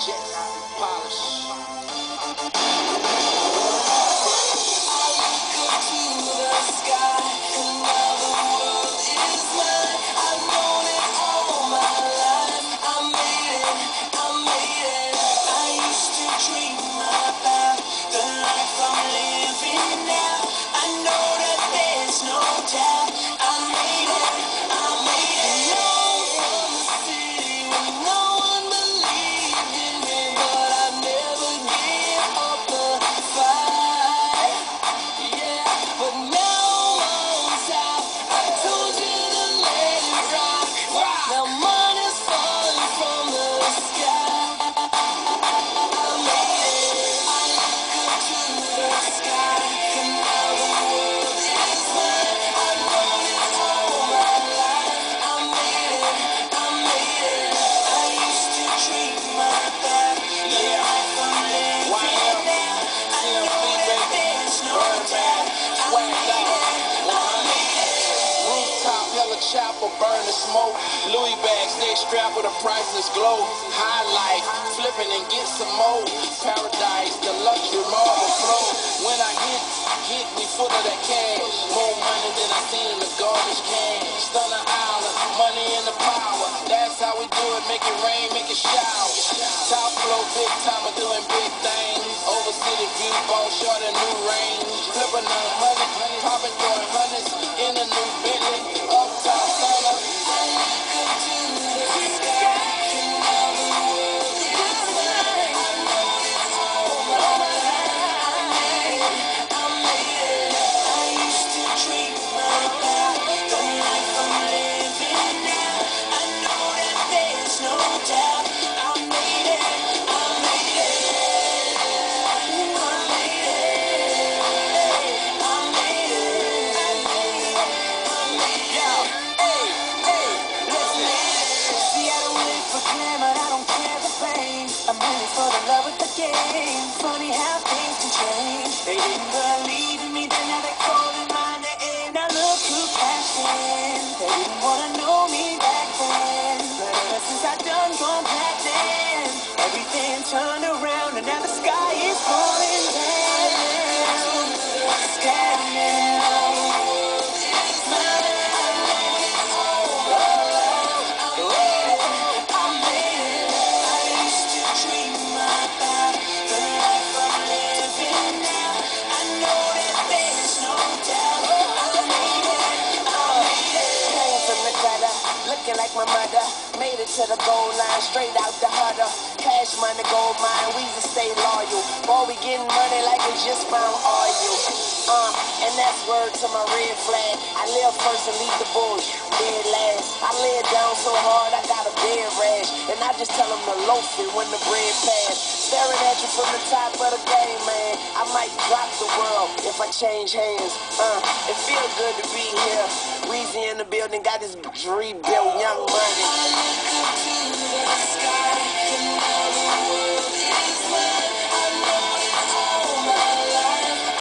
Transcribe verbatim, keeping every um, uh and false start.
jet polish. Chopper, burn the smoke. Louis bags, they strap with a priceless glow. Highlight, flipping and get some more. Paradise, the luxury marble flow. When I hit, hit me full of that cash. More money than I seen in the garbage can. Stunner Island, money in the power. That's how we do it, make it rain, make it shower. Top flow, big time, we're doing big things. Over city view, ball short and new range. Flipping a hundred, popping throwing hundreds in a new Bentley. Funny how things can change. They didn't believe in me, then now they're calling my name. Now look who cashed in. They didn't wanna know me back then, but ever since I done gone platinum, everything turned around and now the sky is falling down. Sky now. Like my mother, made it to the goal line, straight out the huddle. Cash money, gold mine, we just stay loyal. Boy, we getting money like we just found oil. Uh, and that's word to my red flag. I live first and leave the bush dead last. I lay it down so hard I got a bed rash, and I just tell them to loaf it when the bread pass. Staring at you from the top of the game, man. I might drop the world if I change hands. Uh, it feels good to be here. Weezy in the building, got this rebuilt Young Money. I look up to the sky, and now the world